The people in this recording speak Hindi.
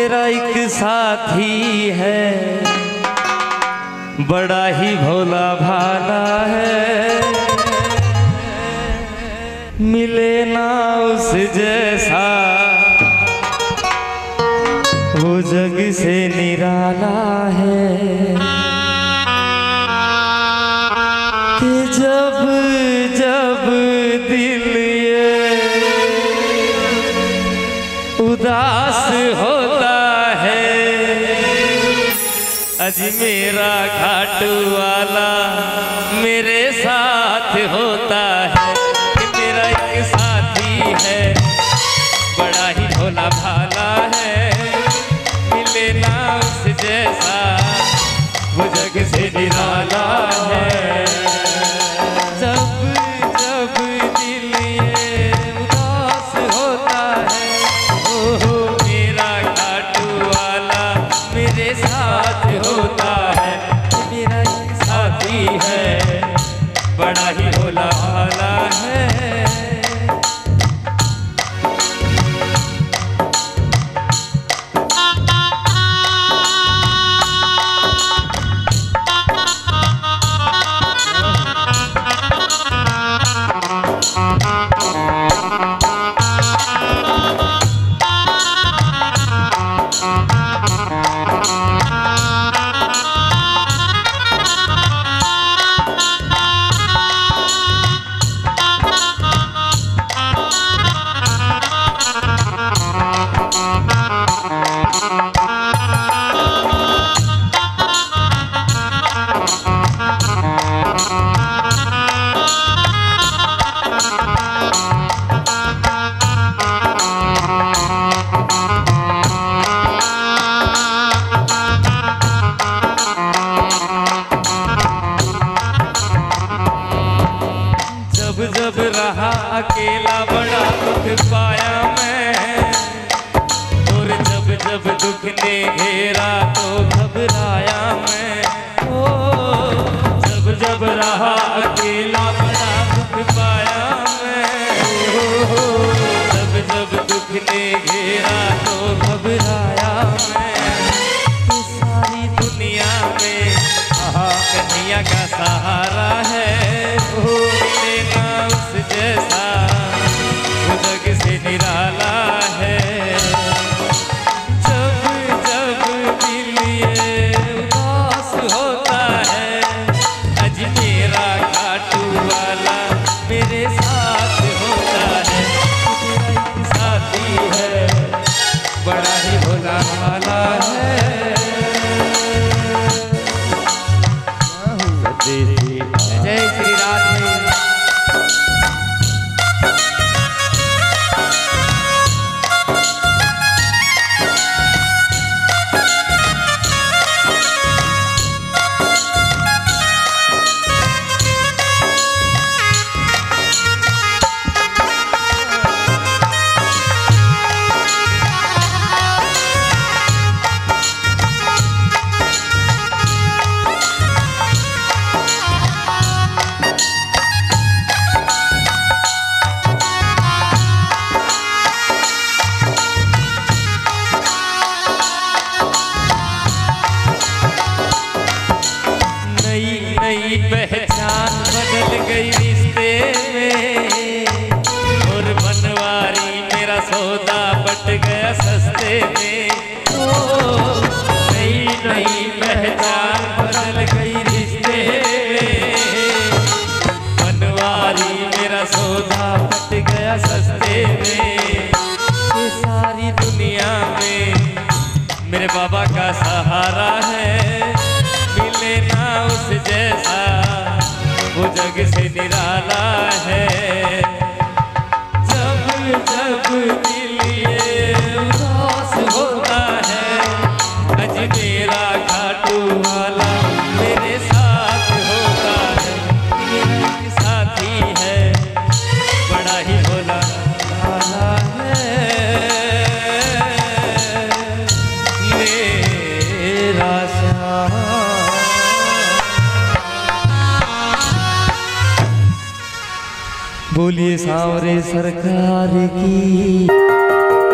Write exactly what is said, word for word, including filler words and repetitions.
मेरा एक साथी है, बड़ा ही भोला भाला है, मिले ना उस जैसा वो जग से निराला है। कि जब जब दिल ये उदास होता है, अज मेरा घाटू वाला मेरे साथ होता है। कि मेरा एक साथी है, बड़ा ही भोला भाला है, मिले ना उस जैसा वो जग से निराला है। जब जब दिल ये उदास होता है, ओ मेरा घाटू वाला मेरे साथ होता है। मेरा एक साथी है, बड़ा ही भोला भाला है। जब रहा अकेला बड़ा दुख पाया मैं, और जब जब दुख ने घेरा तो घबराया मैं। ओ जब जब रहा अकेला बड़ा दुख पाया मैं, ओ जब जब दुख ने घेरा तो घबराया मैं। तो सारी दुनिया में कन्हैया का सहारा है, ओ जैसा वो जग से निराला है। जब जब दिल ये उदास होता है, अज मेरा घाटू वाला मेरे साथ होता है। मेरा एक साथी है, बड़ा ही भोला भाला है। जय श्री राधे। नई पहचान बदल गई रिश्ते में, और बनवारी मेरा सौदा बट गया सस्ते में। ओ नई नई पहचान बदल गई रिश्ते में, बनवारी मेरा सौदा बट गया सस्ते में। ये सारी दुनिया में मेरे बाबा का सहारा है, मिले ना उस जैसा वो जग से निराला है। जब जब दिल ये उदास होता है, अज मेरा घाटू वाला मेरे साथ होता है। मेरा एक साथी है, बड़ा ही भोला भाला है। मेरा श्याम बोलिए सांवरे सरकार की।